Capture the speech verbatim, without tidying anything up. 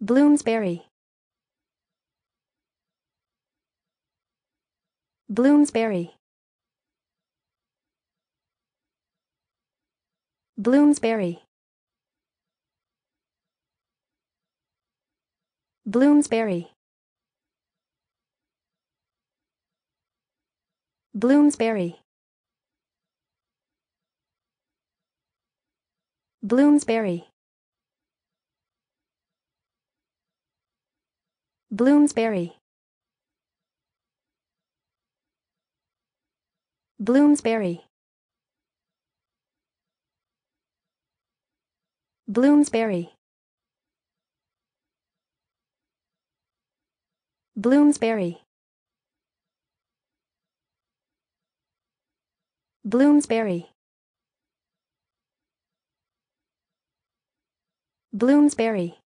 Bloomsbury. Bloomsbury. Bloomsbury. Bloomsbury. Bloomsbury. Bloomsbury. Bloomsbury. Bloomsbury. Bloomsbury. Bloomsbury. Bloomsbury. Bloomsbury.